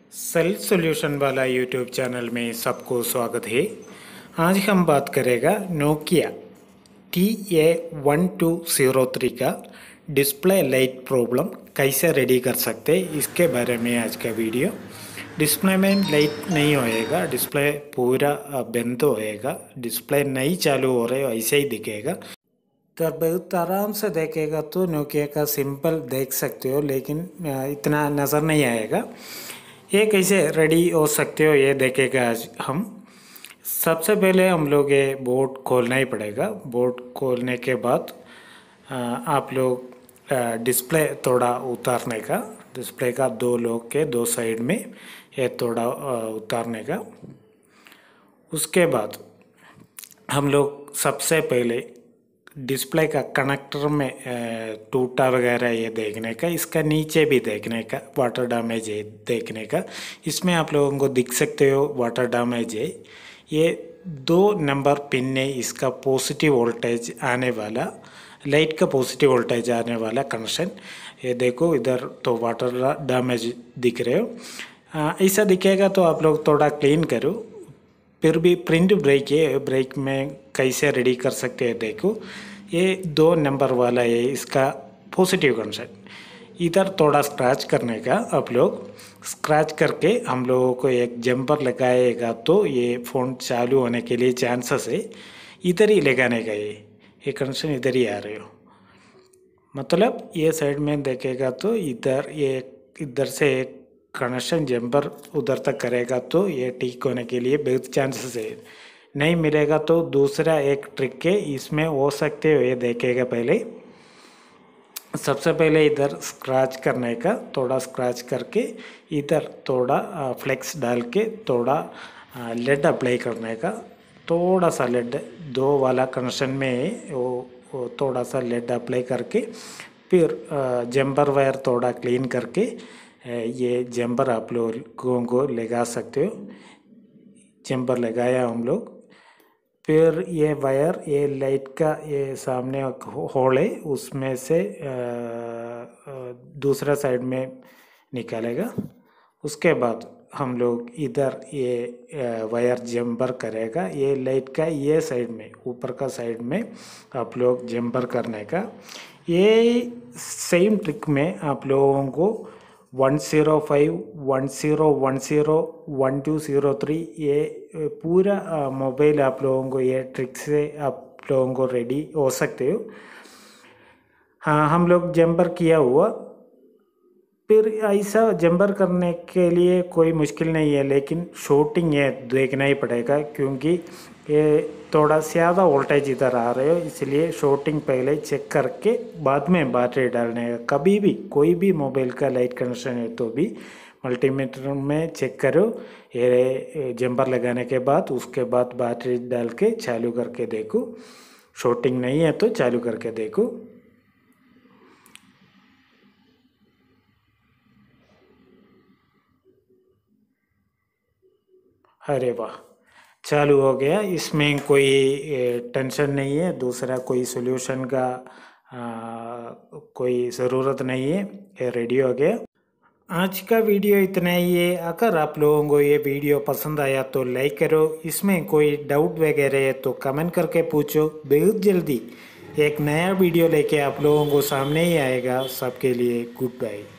Self solution वाला YouTube channel में सबको स्वागत है। आज हम बात करेगा नोकिया TA1203 का डिस्प्ले लाइट प्रॉब्लम कैसे रेडी कर सकते हैं, इसके बारे में आज का वीडियो। डिस्प्ले में लाइट नहीं होएगा, डिस्प्ले पूरा बंद होएगा, डिस्प्ले नहीं चालू हो रहे ऐसे ही दिखेगा। तो बहुत आराम से देखेगा तो नोकिया का सिंपल देख सकते हो, लेकिन इतना नज़र नहीं आएगा। ये कैसे रेडी हो सकते हो ये देखेगा आज हम। सबसे पहले हम लोग ये बोर्ड खोलना ही पड़ेगा। बोर्ड खोलने के बाद आप लोग डिस्प्ले थोड़ा उतारने का, डिस्प्ले का दो लोग के दो साइड में ये थोड़ा उतारने का। उसके बाद हम लोग सबसे पहले डिस्प्ले का कनेक्टर में टूटा वगैरह ये देखने का, इसका नीचे भी देखने का, वाटर डैमेज है देखने का। इसमें आप लोगों को दिख सकते हो वाटर डैमेज है। ये 2 नंबर पिन है, इसका पॉजिटिव वोल्टेज आने वाला, लाइट का पॉजिटिव वोल्टेज आने वाला कनेक्शन। ये देखो इधर तो वाटर डैमेज दिख रहे हो। ऐसा दिखेगा तो आप लोग थोड़ा क्लीन करो। फिर भी प्रिंट ब्रेक है, ब्रेक में कैसे रेडी कर सकते हैं देखो। ये 2 नंबर वाला है, इसका पॉजिटिव कनेक्शन। इधर थोड़ा स्क्रैच करने का, आप लोग स्क्रैच करके हम लोगों को एक जंपर लगाएगा तो ये फ़ोन चालू होने के लिए चांसेस है। इधर ही लगाने का, ये कनेक्शन इधर ही आ रहे हो, मतलब ये साइड में देखेगा तो इधर ये इधर से एक कनेक्शन जंपर उधर तक करेगा तो ये ठीक होने के लिए बहुत चांसेस है। नहीं मिलेगा तो दूसरा एक ट्रिक है, इसमें हो सकते हो ये देखेगा। पहले सबसे पहले इधर स्क्रैच करने का, थोड़ा स्क्रैच करके इधर थोड़ा फ्लेक्स डाल के थोड़ा लेड अप्लाई करने का। थोड़ा सा लेड 2 वाला कनेक्शन में वो थोड़ा सा लेड अप्लाई करके फिर जंपर वायर थोड़ा क्लीन करके ये जंपर आप लोगों को लगा सकते हो। जंपर लगाया हम लोग। फिर ये वायर, ये लाइट का ये सामने होल है, उसमें से दूसरा साइड में निकालेगा। उसके बाद हम लोग इधर ये वायर जंपर करेगा। ये लाइट का ये साइड में, ऊपर का साइड में आप लोग जंपर करने का। ये सेम ट्रिक में आप लोगों को 105, 1010, 1203 ये पूरा मोबाइल आप लोगों को ये ट्रिक से आप लोगों को रेडी हो सकते हो। हाँ, हम लोग जंपर किया हुआ। फिर ऐसा जंपर करने के लिए कोई मुश्किल नहीं है, लेकिन शॉर्टिंग ये देखना ही पड़ेगा, क्योंकि ये थोड़ा ज़्यादा वोल्टेज इधर आ रहे हो, इसलिए शॉर्टिंग पहले चेक करके बाद में बैटरी डालने का। कभी भी कोई भी मोबाइल का लाइट कनेक्शन है तो भी मल्टीमीटर में चेक करो ये जंपर लगाने के बाद। उसके बाद बैटरी डाल के चालू करके देखो, शॉर्टिंग नहीं है तो चालू करके देखो। अरे वाह, चालू हो गया। इसमें कोई टेंशन नहीं है, दूसरा कोई सॉल्यूशन का कोई ज़रूरत नहीं है, ये रेडी हो गया। आज का वीडियो इतना ही है। अगर आप लोगों को ये वीडियो पसंद आया तो लाइक करो, इसमें कोई डाउट वगैरह है तो कमेंट करके पूछो। बहुत जल्दी एक नया वीडियो लेके आप लोगों को सामने ही आएगा। सबके लिए गुड बाय।